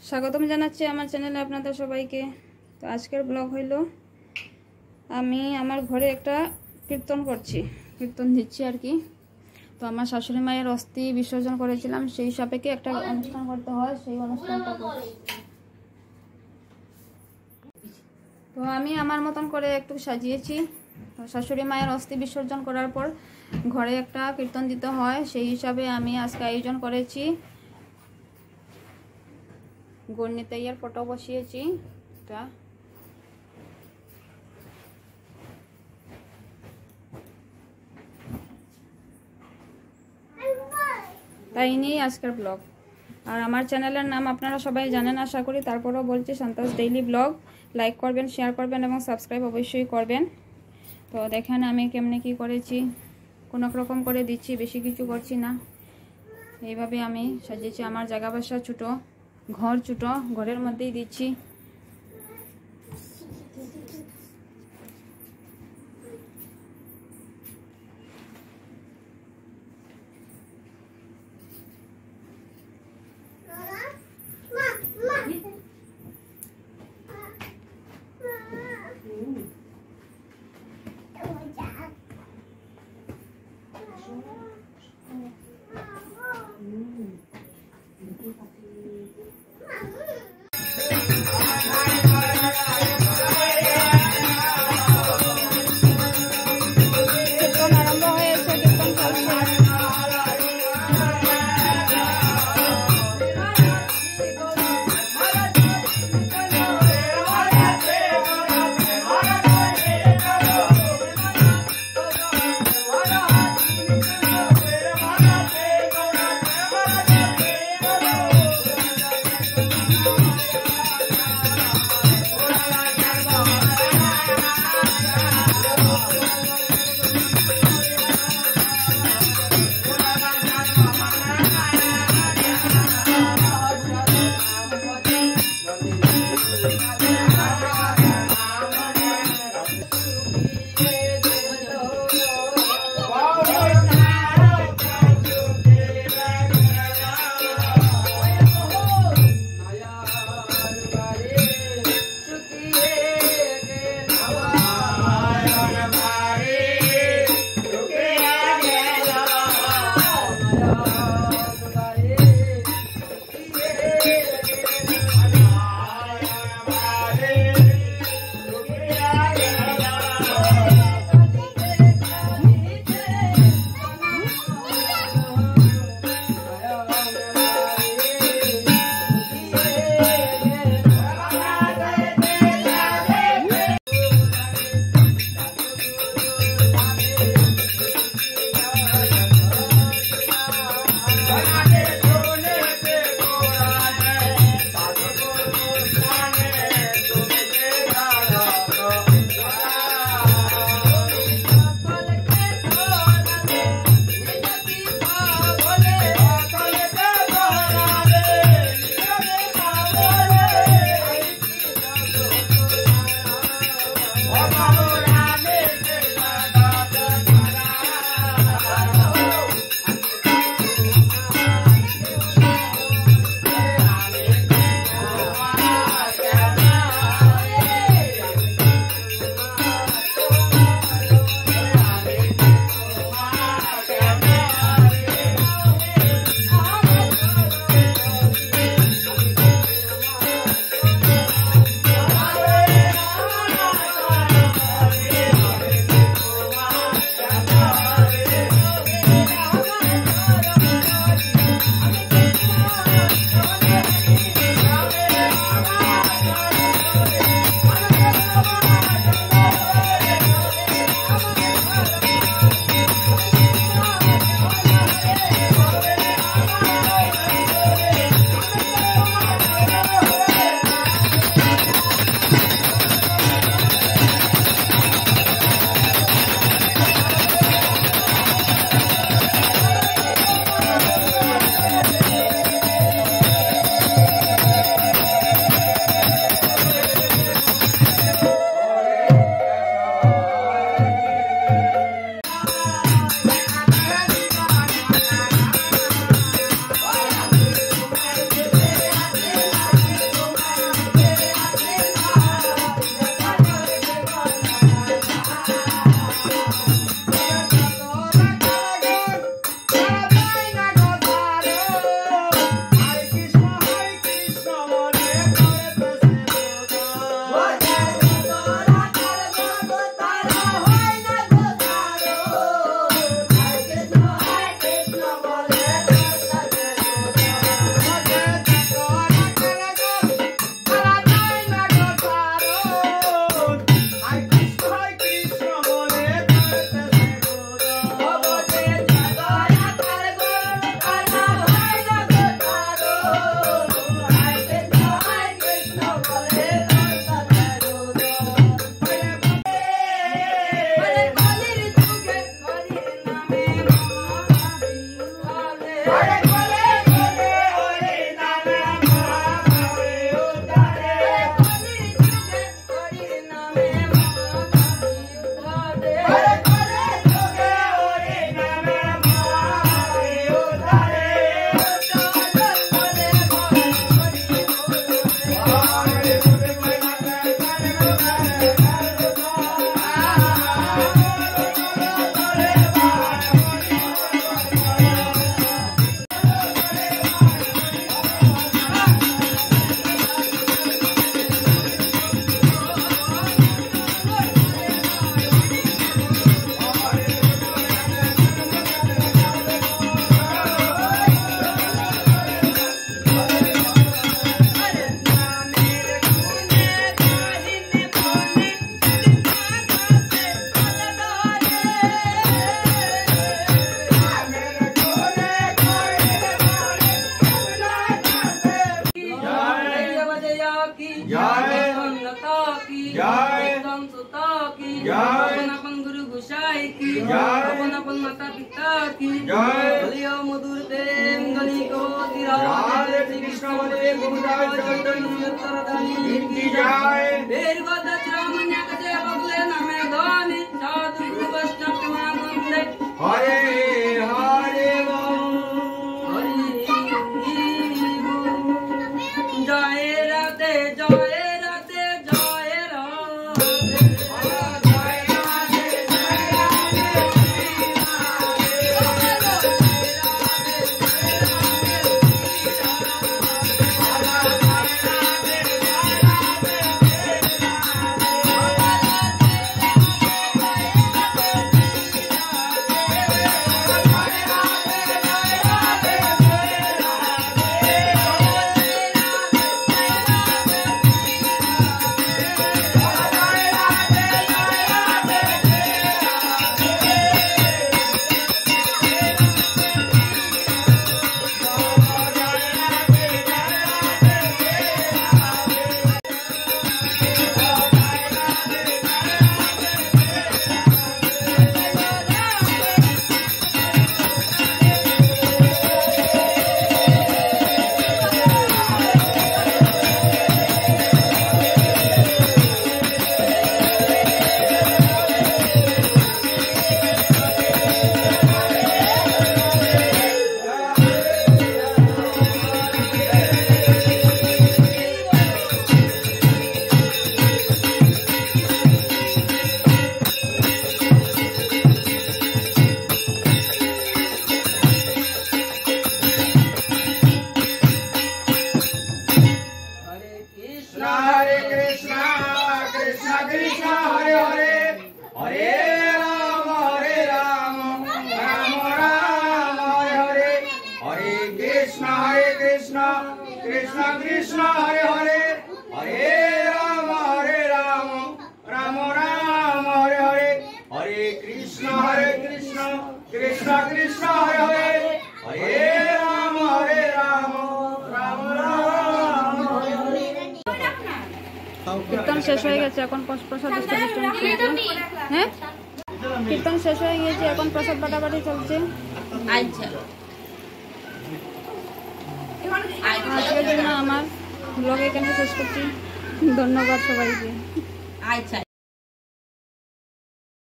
স্বাগতম জানাচ্ছি আমার চ্যানেলে আপনাদের সবাইকে। তো আজকের ব্লগ হইল আমি আমার ঘরে একটা কীর্তন দিচ্ছি আর কি। তো আমার শাশুড়ি মায়ের অস্থি বিসর্জন করেছিলাম, সেই সাপেক্ষে একটা অনুষ্ঠান করতে হয়, সেই অনুষ্ঠানটা করছি। তো আমি আমার মতন করে একটু সাজিয়েছি। শাশুড়ি মায়ের অস্থি বিসর্জন করার পর ঘরে একটা কীর্তন দিতে হয়, সেই হিসাবে আমি আজকে আয়োজন করেছি। গণিতাইয়ের ফটো বসিয়েছি। তাই নিয়েই আজকের ব্লগ। আর আমার চ্যানেলের নাম আপনারা সবাই জানেন আশা করি, তারপরেও বলছি সান্তাস ডেইলি ব্লগ। লাইক করবেন, শেয়ার করবেন এবং সাবস্ক্রাইব অবশ্যই করবেন। তো দেখেন আমি কেমনে কি করেছি, কোনো রকম করে দিচ্ছি, বেশি কিছু করছি না। এইভাবে আমি সাজিয়েছি। আমার জায়গা বাসা ছোটো, ঘর ছোটো, ঘরের মধ্যেই দিচ্ছি। जय अपन अपन माता पिता की जय बलिया मधुर प्रेम गणी को तिरा श्री कृष्ण वंदे गोविंदाय चैतन्य उत्तरदानी की जय वेर गोदच रामन्या कसे बगले नमे धनी साधु वैष्णव वंदे हरे हरे जय राधे जय राधे जय राधे कृष्ण कृष्ण हरे हरे हरे राम राम राम हरे हरे हरे कृष्ण कृष्ण कृष्ण हरे हरे हरे राम राम राम हरे हरे। कीर्तन शेष हो গেছে এখন প্রসাদ হ্যাঁ কীর্তন শেষ হয়ে গেছে এখন প্রসাদ বাটাবাটি চলছে। আচ্ছা আজকের জন্য আমার ব্লগ এখানে শেষ করছি। ধন্যবাদ সবাইকে। আচ্ছা।